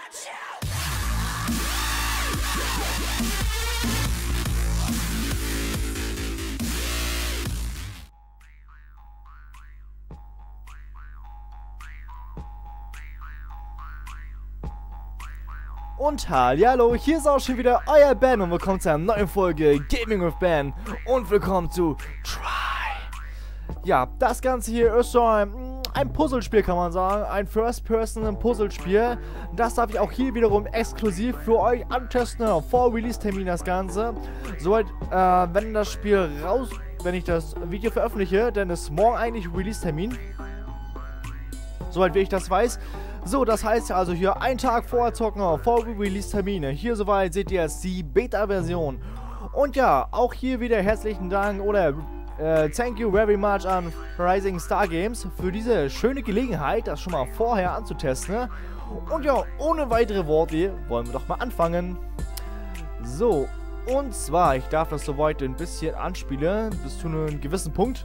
Und hallo, hier ist auch schon wieder euer Ben und willkommen zu einer neuen Folge Gaming with Ben und willkommen zu Try. Ja, das Ganze hier ist so ein Puzzlespiel, kann man sagen, ein First-Person-Puzzlespiel. Das darf ich auch hier wiederum exklusiv für euch antesten, vor Release-Termin das Ganze. Soweit, wenn das Spiel wenn ich das Video veröffentliche, dann ist morgen eigentlich Release-Termin. Soweit wie ich das weiß. So, das heißt also hier einen Tag vorher zocken, vor Release-Termine. Hier soweit seht ihr jetzt die Beta-Version. Und ja, auch hier wieder herzlichen Dank oder thank you very much an Rising Star Games für diese schöne Gelegenheit, das schon mal vorher anzutesten. Ne? Und ja, ohne weitere Worte wollen wir doch mal anfangen. So, und zwar, ich darf das soweit ein bisschen anspielen, bis zu einem gewissen Punkt.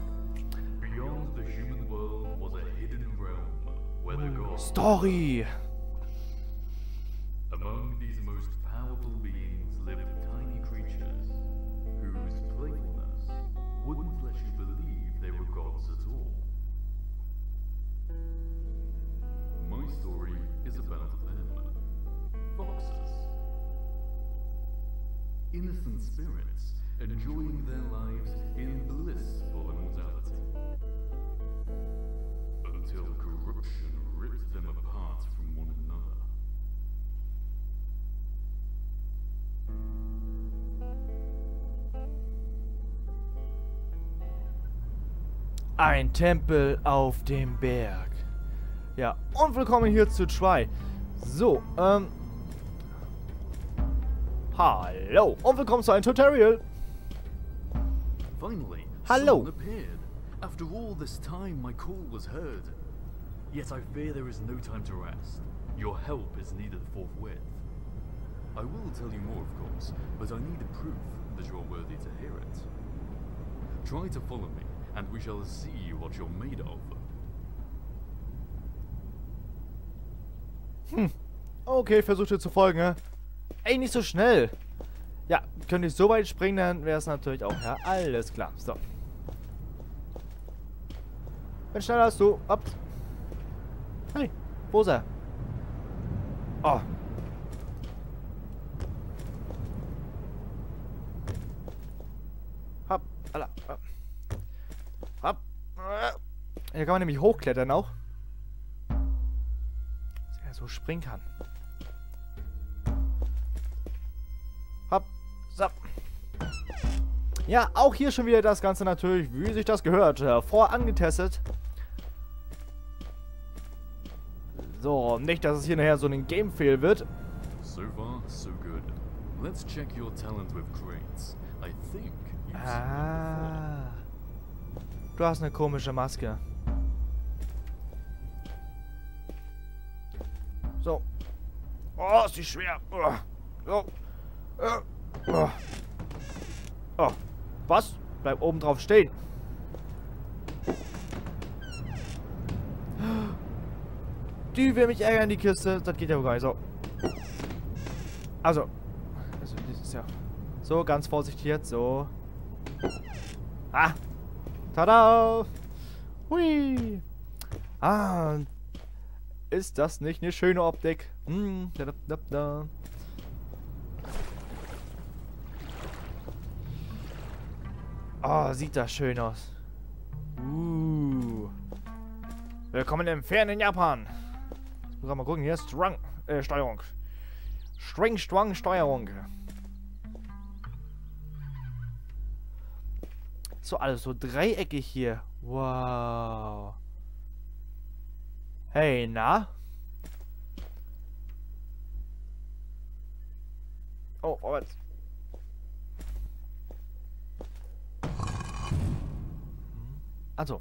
Story. Among these most powerful beings lived tiny creatures whose playfulness wouldn't let you believe they were gods at all. My story is about them. Foxes. Innocent spirits enjoying their lives in blissful immortality. Until corruption ripped them apart from one another. Ein Tempel auf dem Berg. Ja, und willkommen hier zu Try. So, hallo und willkommen zu einem Tutorial. Finally, Hallo. someone appeared. After all this time, my call was heard. Yet I fear there is no time to rest. Your help is needed forthwith. I will tell you more, of course, but I need proof that you are worthy to hear it. Try to follow me, and we shall see what you're made of. Okay, versucht ihr zu folgen, ne? Ey, nicht so schnell. Ja, könnte ich so weit springen, dann wäre es natürlich auch, ja, alles klar. So. Bin schneller als du. Ab. Hey, wo ist er? Oh. Hopp, alla. Hopp. Hier kann man nämlich hochklettern auch. Dass er so springen kann. Hopp. So. Ja, auch hier schon wieder das Ganze natürlich, wie sich das gehört, vorangetestet. So, nicht, dass es hier nachher so ein Game-Fail wird. So far, so good. Let's check your talent with crates. I think you've seen it Ah. Du hast eine komische Maske. So. Oh, ist die schwer. So. Oh. Was? Bleib oben drauf stehen. Die will mich ärgern, die Kiste. Das geht ja wohl gar nicht. So. Also. Das ist ja. So, ganz vorsichtig jetzt. So. Ah. Tada. Hui. Ah. Ist das nicht eine schöne Optik? Da. Oh, sieht das schön aus. Willkommen im fernen Japan. Jetzt muss ich mal gucken. Hier ist Steuerung. Steuerung. So, alles so dreieckig hier. Wow. Hey, na? Oh, vorwärts. Also.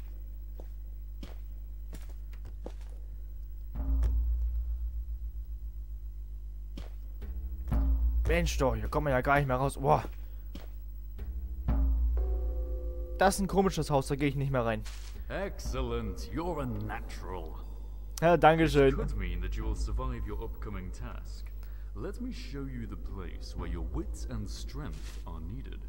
Mensch doch, hier kommen wir ja gar nicht mehr raus. Boah. Das ist ein komisches Haus, da gehe ich nicht mehr rein. Excellent, you're a natural. Ja, dankeschön. It could mean that you will survive your upcoming task. Let me show you the place where your wits and strength are needed.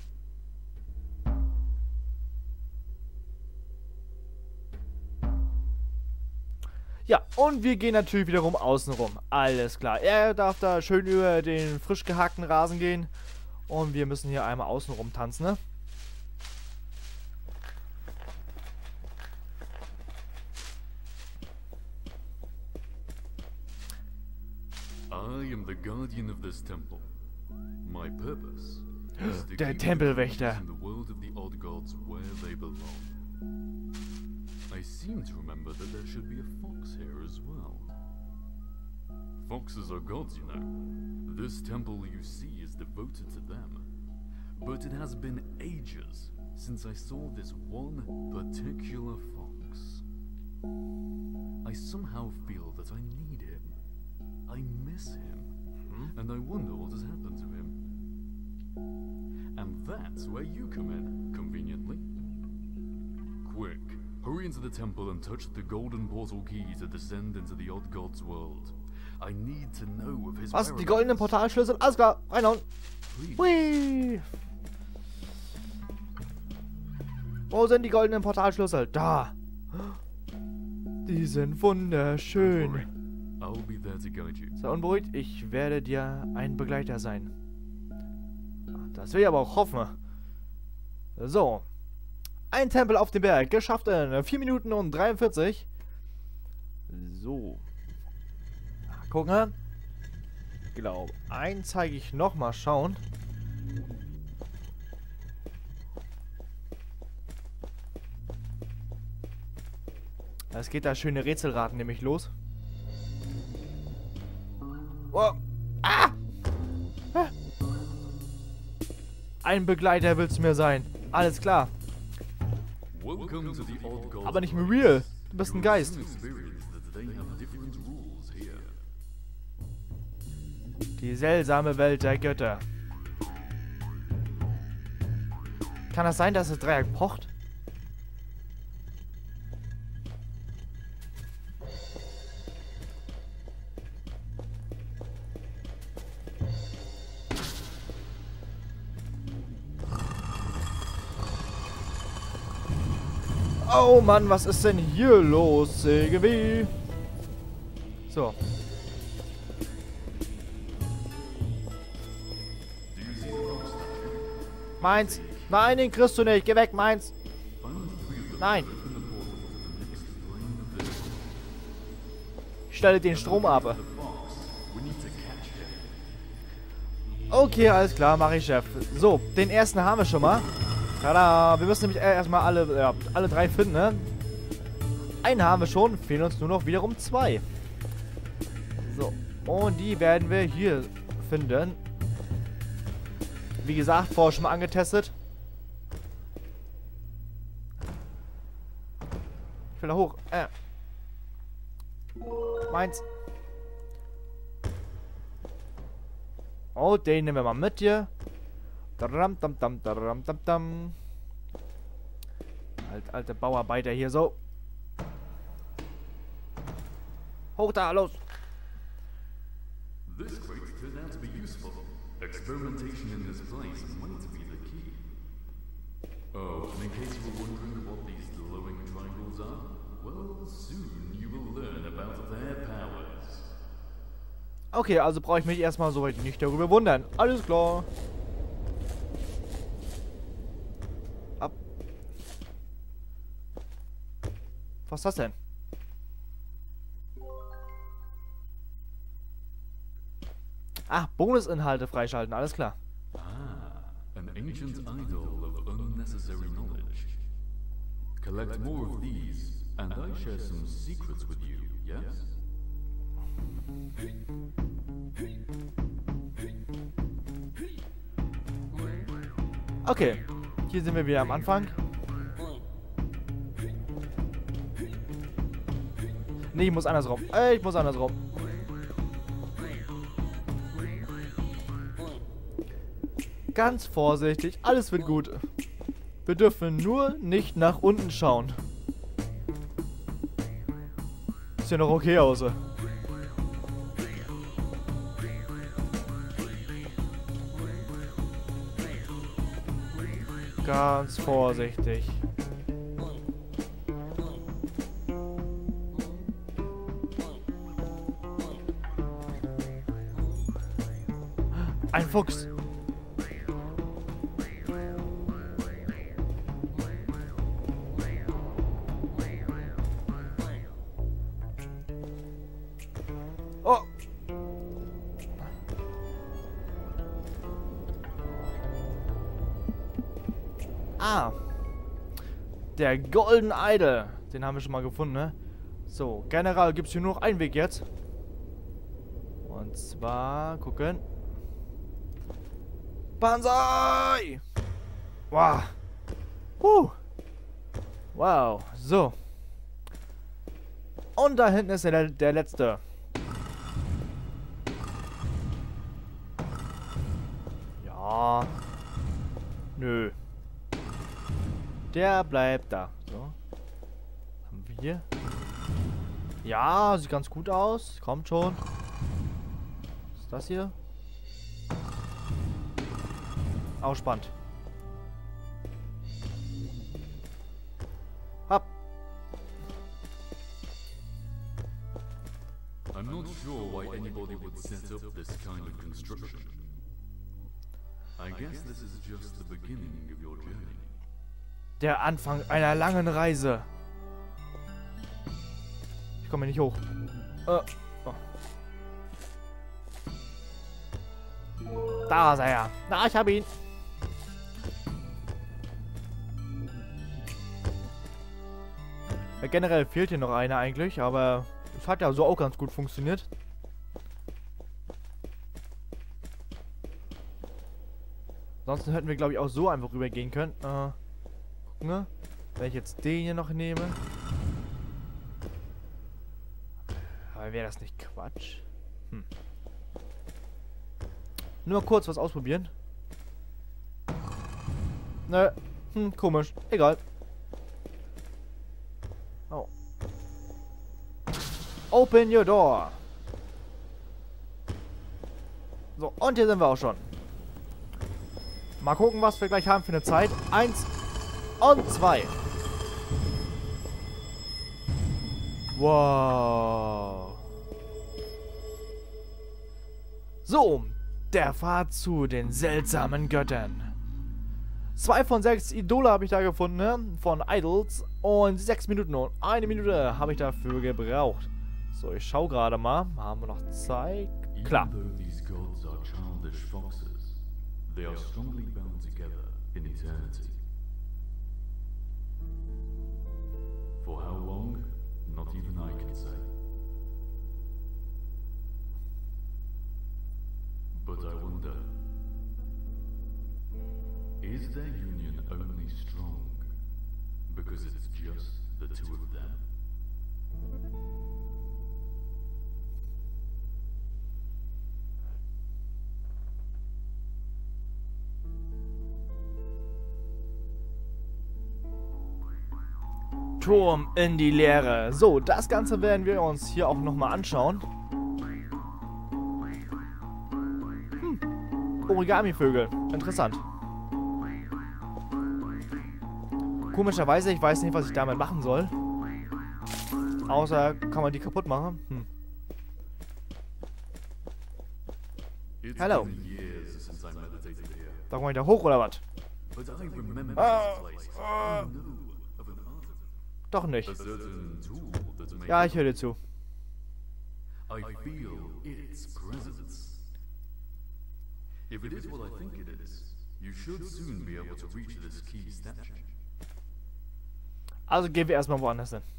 Ja, und wir gehen natürlich wiederum außen rum. Alles klar. Er darf da schön über den frisch gehackten Rasen gehen. Und wir müssen hier einmal außen rum tanzen, ne? I am the guardian of this temple. My purpose is to Der keep Tempelwächter. the world of the odd gods where they belong. I seem to remember that there should be a fox here as well. Foxes are gods, you know. This temple you see is devoted to them. But it has been ages since I saw this one particular fox. I somehow feel that I need him. I miss him. And I wonder what has happened to him. And that's where you come in, conveniently. Quick, hurry into the temple and touch the golden portal key to descend into the odd god's world. I need to know of his Was? Die goldenen Portalschlüssel? Alles klar, reinhauen. Hui. Wo sind die goldenen Portalschlüssel? Da. Die sind wunderschön. I'll be there to guide you. Sei unberuhigt, ich werde dir ein Begleiter sein. Das will ich aber auch hoffen. So. Ein Tempel auf dem Berg, geschafft in 4 Minuten und 43. So. Gucken. Ich glaube, einen zeige ich noch mal schauen. Es geht da schöne Rätselraten nämlich los. Oh. Ah! Ein Begleiter willst du mir sein. Alles klar. Aber nicht mehr real. Du bist ein Geist. Die seltsame Welt der Götter. Kann das sein, dass das Dreieck pocht? Oh Mann, was ist denn hier los, CGW? So. Meins. Nein, den kriegst du nicht. Geh weg, meins. Nein. Ich stelle den Strom ab. Okay, alles klar, mache ich, Chef. So, den ersten haben wir schon mal. Tada, wir müssen nämlich erstmal alle 3 finden, ne? Einen haben wir schon, fehlen uns nur noch wiederum 2. So, und die werden wir hier finden. Wie gesagt, vorher schon mal angetestet. Ich will da hoch. Meins. Oh, den nehmen wir mal mit hier. Alte Bauarbeiter hier so. Hoch da, los. This crate turned out to be useful. Experimentation in this place is meant to be the key. Oh, and in case you were wondering what these glowing triangles are, well, soon you will learn about their powers. Okay, also brauche ich mich erstmal soweit nicht darüber wundern. Alles klar. Ab. Was ist das denn? Ah, Bonusinhalte freischalten, alles klar. Ah, an ancient idol of unnecessary knowledge. Collect more of these, and I share some secrets with you, yes? Okay, hier sind wir wieder am Anfang. Nee, ich muss andersrum. Ich muss andersrum. Ganz vorsichtig, alles wird gut. Wir dürfen nur nicht nach unten schauen. sieht noch okay aus. Ganz vorsichtig. Ein Fuchs. Oh. Ah. Der Golden Idol. Den haben wir schon mal gefunden, ne? So, generell gibt es hier nur noch einen Weg jetzt. Und zwar, gucken. Banzai! Wow. Wow. So. Und da hinten ist der letzte. Ja. Nö. Der bleibt da. So. Haben wir hier. Ja, sieht ganz gut aus. Kommt schon. Was ist das hier? Auch spannend. Hopp. I'm not sure why anybody would set up this kind of construction. I guess this is just the beginning of your journey. Der Anfang einer langen Reise. Ich komme hier nicht hoch. Oh. Da ist er. Na, ich habe ihn. Ja, generell fehlt hier noch einer eigentlich, aber es hat ja so auch ganz gut funktioniert. Ansonsten hätten wir, glaube ich, auch so einfach rübergehen können. Ne? Wenn ich jetzt den hier noch nehme. Aber wäre das nicht Quatsch? Nur mal kurz was ausprobieren. Nö. Komisch. Egal. Oh. Open your door. So, und hier sind wir auch schon. Mal gucken, was wir gleich haben für eine Zeit. 1 und 2. Wow. So, der Pfad zu den seltsamen Göttern. 2 von 6 Idole habe ich da gefunden, ne? Von Idols. Und 6 Minuten und 1 Minute habe ich dafür gebraucht. So, ich schaue gerade mal. Haben wir noch Zeit? Klar. They are strongly bound together in eternity. For how long? Not even I can say. But I wonder, is their union only strong because it's just the two of them? Turm in die Leere. So, das Ganze werden wir uns hier auch nochmal anschauen. Origami-Vögel. Interessant. Komischerweise, ich weiß nicht, was ich damit machen soll. Außer, kann man die kaputt machen? Hallo. Da komme ich da hoch, oder was? Doch nicht. Ja, ich höre dir zu. I feel its presence. If it is what I think it is, you should soon be able to reach this key statue. Also gehen wir erstmal woanders hin.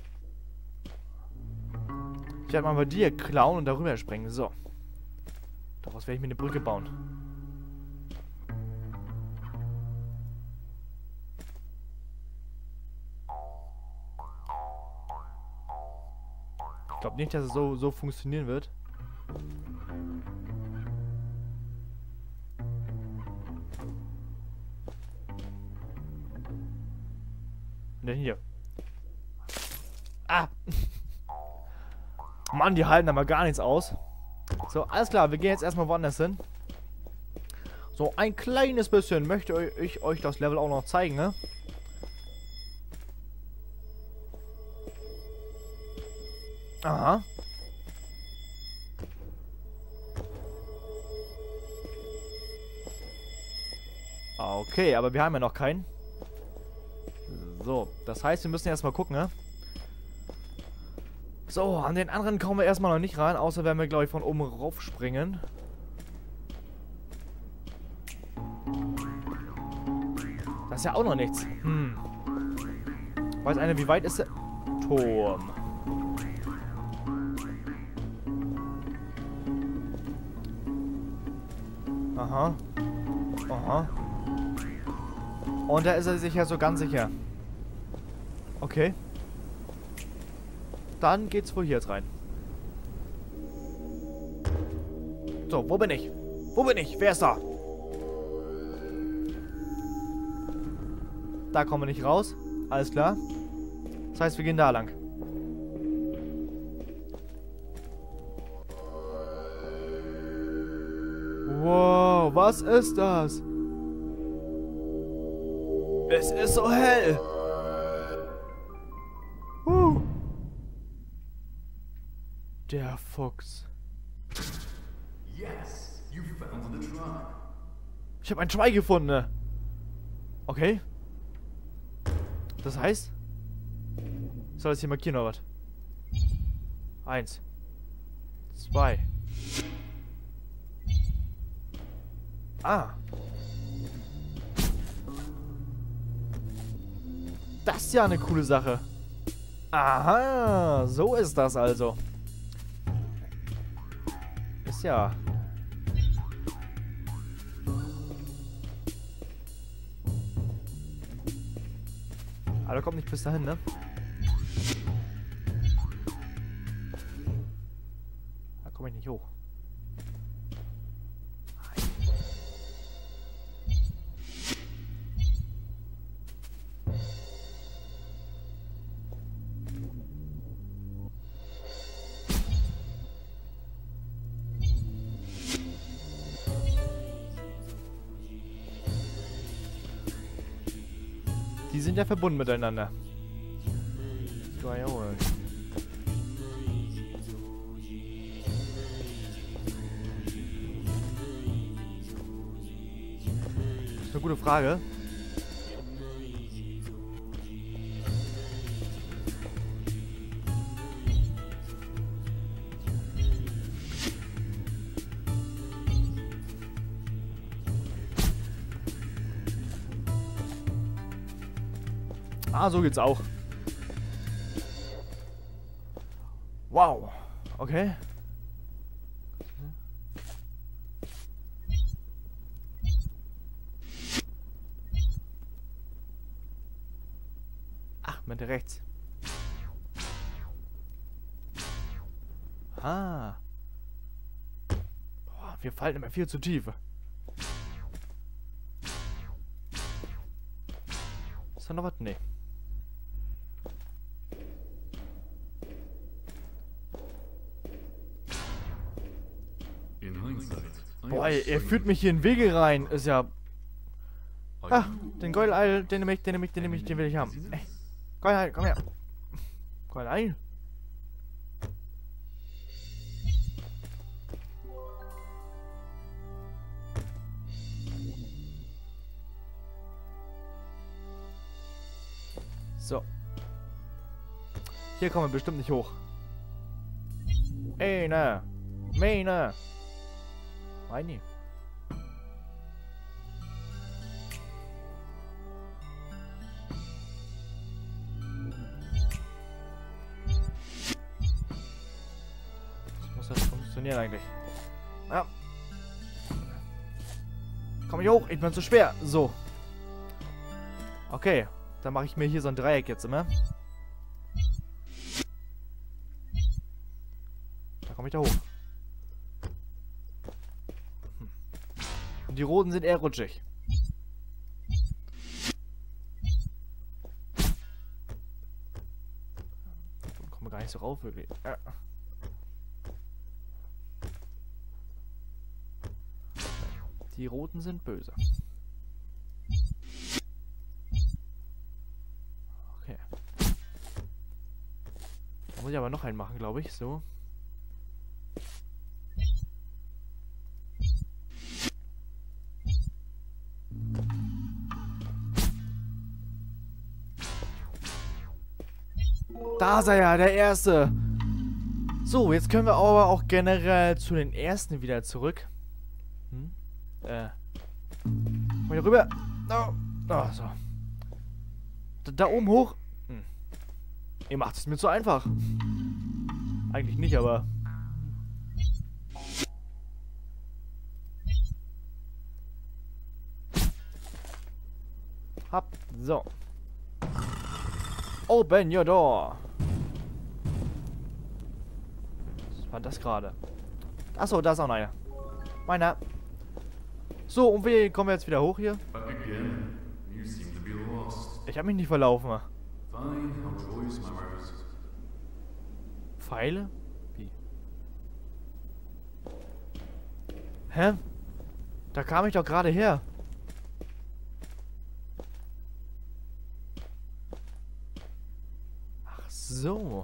Ich werde mal bei dir klauen und darüber springen. So. Daraus werde ich mir eine Brücke bauen. Ich glaube nicht, dass es so funktionieren wird. Und dann hier. Ah! Mann, die halten aber gar nichts aus. So, alles klar, wir gehen jetzt erstmal woanders hin. So, ein kleines bisschen möchte ich euch das Level auch noch zeigen, ne? Aha. Okay, aber wir haben ja noch keinen. So, das heißt, wir müssen erstmal gucken, ne? So, an den anderen kommen wir erstmal noch nicht ran, außer wenn wir, glaube ich, von oben rauf springen. Das ist ja auch noch nichts. Weiß einer, wie weit ist der Turm? Aha. Aha. Und da ist er sich ja so ganz sicher. Okay. Dann geht's wohl hier jetzt rein. So, wo bin ich? Wo bin ich? Wer ist da? Da kommen wir nicht raus. Alles klar. Das heißt, wir gehen da lang. Wow, was ist das? Es ist so hell. Der Fuchs. Yes, you found the tribe. Ich habe ein Schwein gefunden. Ne? Okay. Das heißt? Soll das hier markieren oder was? 1. 2. Ah. Das ist ja eine coole Sache. Aha, so ist das also. Ist ja... Aber kommt nicht bis dahin, ne? Da komme ich nicht hoch. Die sind ja verbunden miteinander. Jawohl. Das ist eine gute Frage. Ah, so geht's auch. Wow. Okay. Ach, Mitte rechts. Ah. Boah, wir fallen immer viel zu tief. Ist da noch was? Nee. Boah, er führt mich hier in Wege rein. Ist ja... Ah, den Geuleil, den will ich haben. Ey, Geuleil, komm her. Geuleil. So. Hier kommen wir bestimmt nicht hoch. Eine. Meine. Meine. Das muss das funktionieren eigentlich. Ja. Komm ich hoch, ich bin zu schwer. So. Okay. Dann mache ich mir hier so ein Dreieck jetzt immer. Da komme ich da hoch. Und die roten sind eher rutschig. Kommen wir gar nicht so rauf, wirklich. Die Roten sind böse. Okay. Da muss ich aber noch einen machen, glaube ich. So. Da sei er, der Erste. So, jetzt können wir aber auch generell zu den Ersten wieder zurück. Mal hier rüber. Oh, so. Da oben hoch. Ihr macht es mir zu einfach. Eigentlich nicht, aber... So. Open your door. Was war das gerade? Achso, da ist auch noch einer. Meiner. So, und wie kommen wir jetzt wieder hoch hier? Ich habe mich nicht verlaufen. Pfeile? Wie? Hä? Da kam ich doch gerade her. Ach so.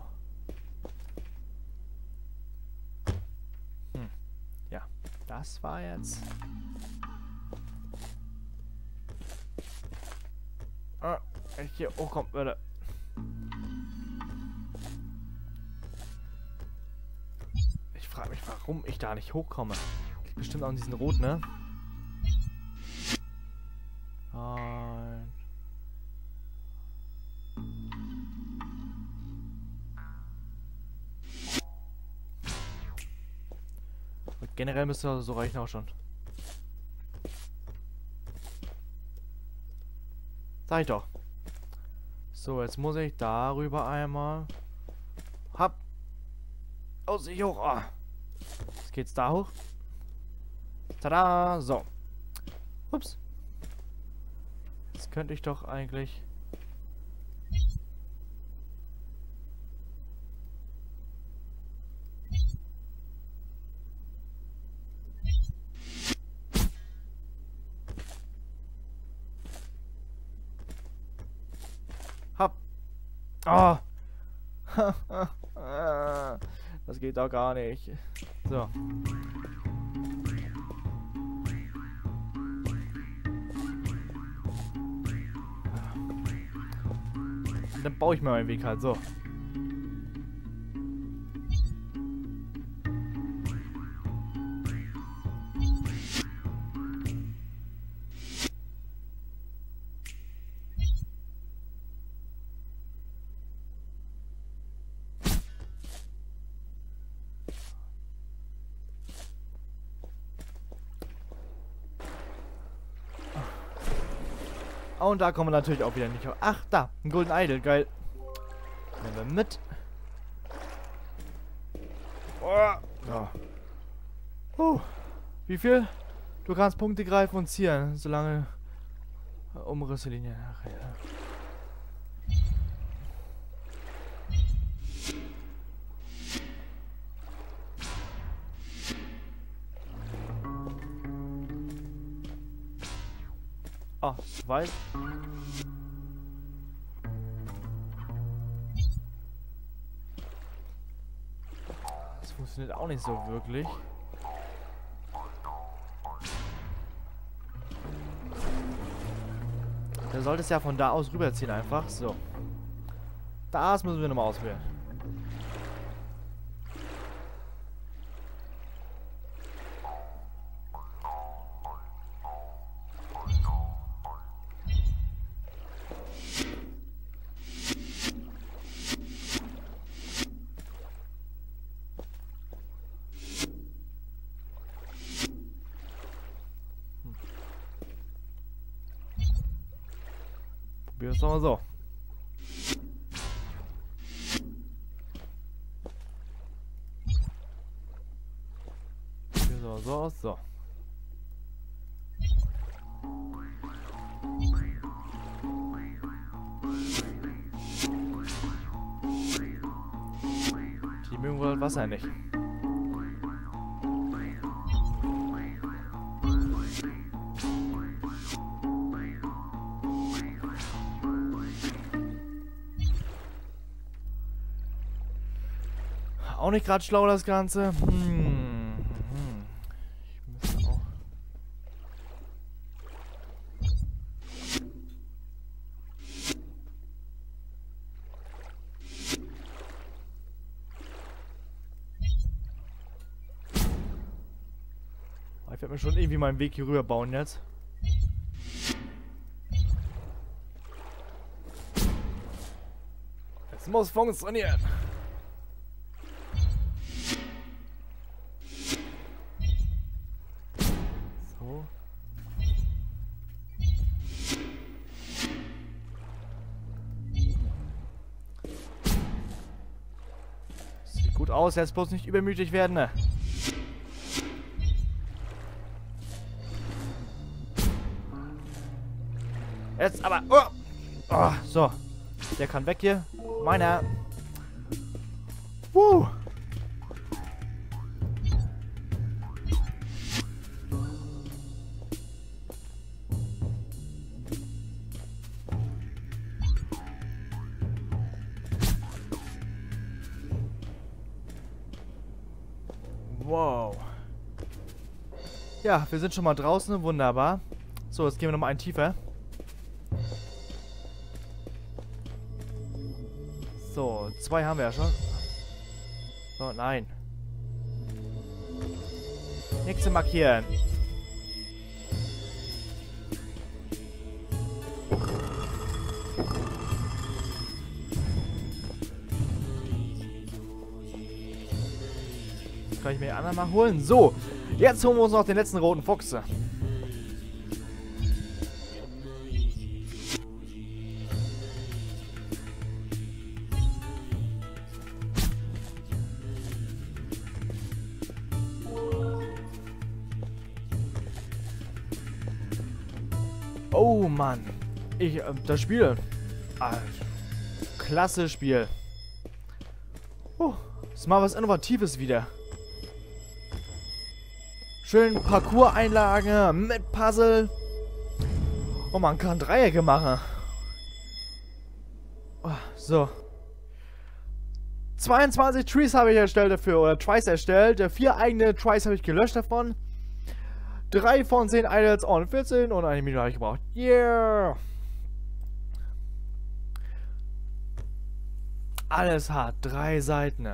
Ja, das war jetzt... wenn ich hier hochkommen würde. Ich frage mich, warum ich da nicht hochkomme. Liegt bestimmt auch an diesen Rot, ne? Nein. Und generell müsste so reichen auch schon. Sag ich doch. So, jetzt muss ich darüber einmal. Hopp. Oh, ich hoch. Oh. Jetzt geht's da hoch. Tada. So. Ups. Jetzt könnte ich doch eigentlich... Hopp. Oh. Das geht doch gar nicht. So. Dann baue ich mal meinen Weg halt so. Und da kommen wir natürlich auch wieder nicht. Ach, da. Ein Golden Idol. Geil. Nehmen wir mit. Oh. Ja. Wie viel? Du kannst Punkte greifen und ziehen, solange Umrisslinie. Ach, ja. Ah, 2. Das funktioniert auch nicht so wirklich. Da sollte es ja von da aus rüberziehen einfach. So. Das müssen wir nochmal auswählen. Probieren wir es doch mal so. So, so, so. Die mögen wohl das Wasser nicht. Auch nicht gerade schlau, das Ganze. Ich müsste auch... Ich werde mir schon irgendwie meinen Weg hier rüber bauen jetzt. Es muss funktionieren. So. Sieht gut aus, jetzt bloß nicht übermütig werden, ne? Jetzt aber... Oh. Oh, so. Der kann weg hier. Meiner. Wow. Ja, wir sind schon mal draußen. Wunderbar. So, jetzt gehen wir nochmal einen tiefer. So, 2 haben wir ja schon. So, nein. Nächste markieren. Das kann ich mir anderen mal holen. So, jetzt holen wir uns noch den letzten roten Fuchs. Oh Mann, das Spiel, klasse Spiel. Ist mal was Innovatives wieder. Schön Parcours-Einlagen mit Puzzle. Und man kann Dreiecke machen. So. 22 Trees habe ich erstellt dafür, oder Tries erstellt. 4 eigene Tries habe ich gelöscht davon. 3 von 10 Idols und 14 und eine Minute habe ich gebraucht. Yeah! Alles hat 3 Seiten.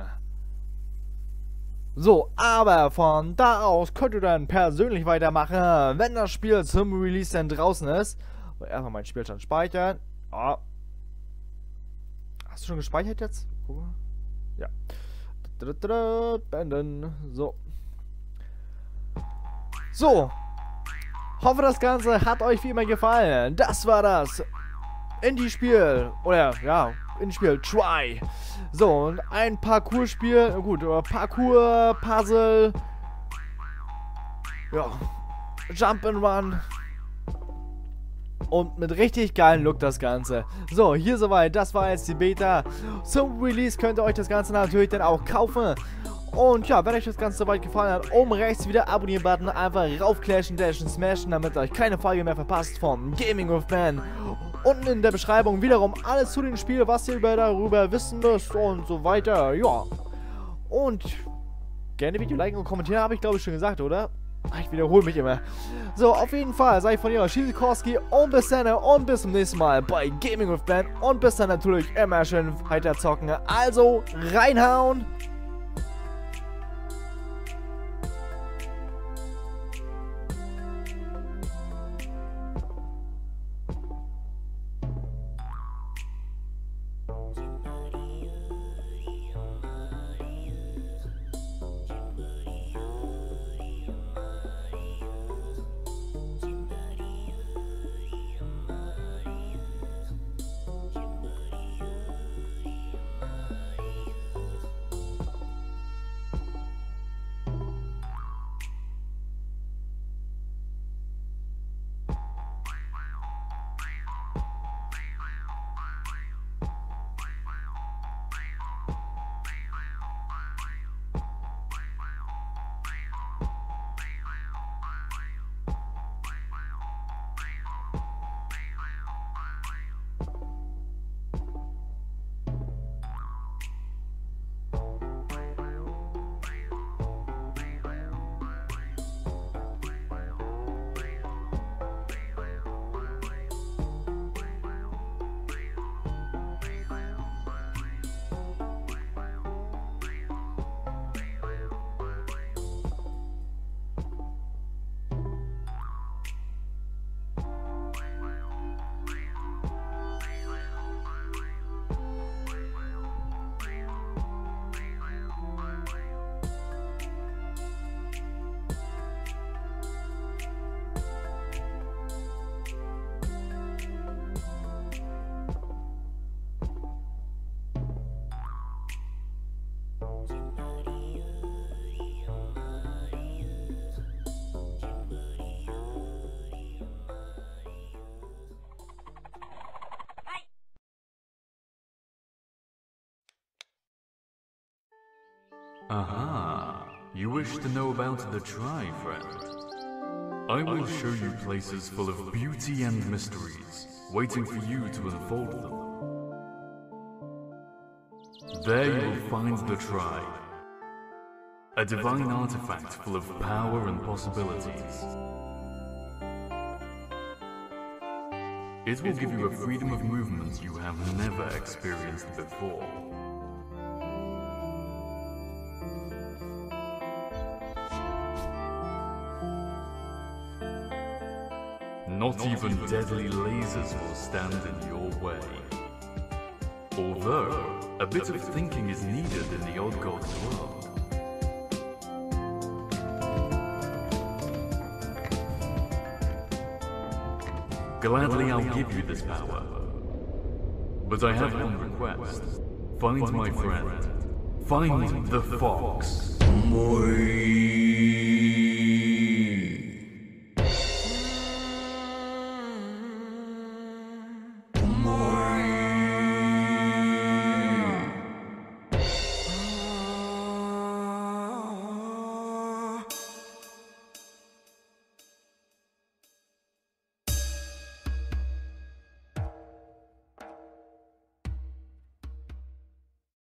So, aber von da aus könnt ihr dann persönlich weitermachen, wenn das Spiel zum Release dann draußen ist. Und erstmal meinen Spielstand speichern. Oh. Hast du schon gespeichert jetzt? Guck mal. Ja. Beenden. So. So. Hoffe, das Ganze hat euch wie immer gefallen. Das war das Indie-Spiel. Oder, ja, Indie-Spiel Try. So, und ein Parcours-Spiel. Gut, Parcours, Puzzle. Ja. Jump'n'Run. Und mit richtig geilen Look das Ganze. So, hier soweit. Das war jetzt die Beta. Zum Release könnt ihr euch das Ganze natürlich dann auch kaufen. Und ja, wenn euch das Ganze soweit gefallen hat, oben rechts wieder Abonnieren-Button einfach raufclashen, dashen, smashen, damit ihr euch keine Folge mehr verpasst von Gaming with Ben. Unten in der Beschreibung wiederum alles zu dem Spiel, was ihr darüber wissen müsst und so weiter. Ja. Und gerne Video liken und kommentieren, habe ich glaube ich schon gesagt, oder? Ich wiederhole mich immer. So, auf jeden Fall sei ich von ihr Schiesikorski und bis dann und bis zum nächsten Mal bei Gaming with Ben. Und bis dann natürlich immer schön weiter zocken. Also, reinhauen! Aha, you wish to know about the Try, friend? I will show you places full of beauty and mysteries, waiting for you to unfold them. There you will find the Try, a divine artifact full of power and possibilities. It will give you a freedom of movement you have never experienced before. Not even deadly lasers will stand in your way. Although, a bit of thinking is needed in the Odd Gods world. Gladly I'll give you this power. But I have one request. Find my friend. Find the fox.